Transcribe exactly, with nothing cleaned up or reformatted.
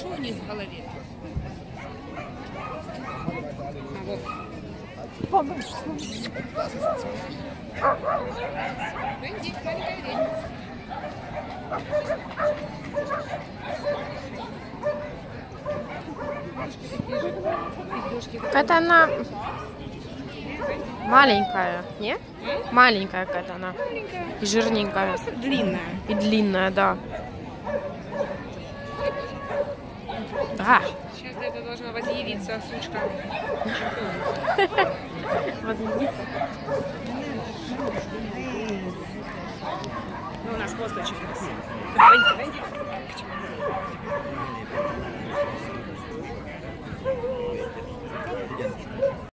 хорошо вниз в голове. А, вот. Венди, маленькая Венди. Какая-то она маленькая, не? Маленькая какая-то она. Маленькая. И жирненькая. Длинная. И длинная, да. Да. Сейчас где-то должна возъявиться сучка. Возъявиться. Ну, у нас хвост очень красивый. Венди, Венди.